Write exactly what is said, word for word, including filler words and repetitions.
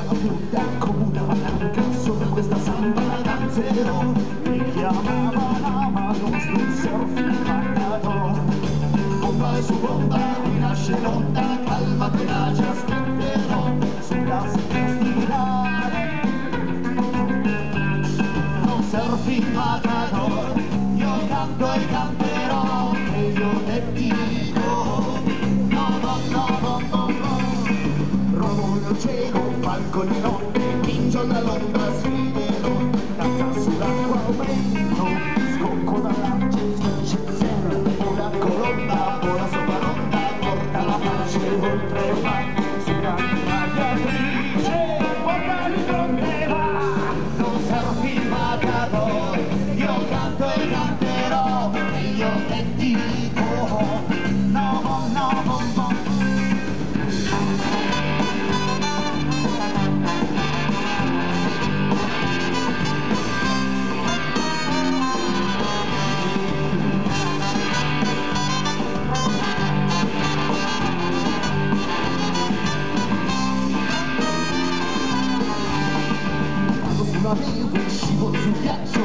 brutta coda blanca, sopra questa samba la danzerò. Mi chiamavano ma non sto surf matador. Bomba su bomba rinasce l'onda, calma tenace aspetterò sulla stirare. Non surfi matador, io canto e canterò e io te dico no no no no no no. Rovo nel cielo, palco di notte, vincio dall'onda, sfiderò, cazza sull'acqua aumento, scocco dall'ance, spinge il zero, una colonna, vola sopra l'onda, porta la pace oltre il mare, sulla mitragliatrice, porta di fronte va, non surfi matador, io canto e canterò, e io te dico, no, no, no, no, no. Sulla neve, scivolo sul ghiaccio,